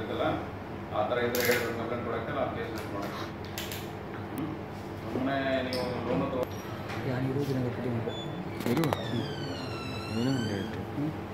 ಇರ್ತೈತಲ್ಲ ಆ ಥರ ಇದ್ರೆ ಹೇಳಿದ್ರೆ ಕಂಪ್ಲೇಂಟ್ ಕೊಡೋಕ್ಕೆ ನಾವು ಕೇಸ್ ಮಾಡೋಕ್ಕೆ ಸುಮ್ಮನೆ ನೀವು ಲೋನು ತಗೋ ಯಾರು ಇರೋದಿಲ್ಲ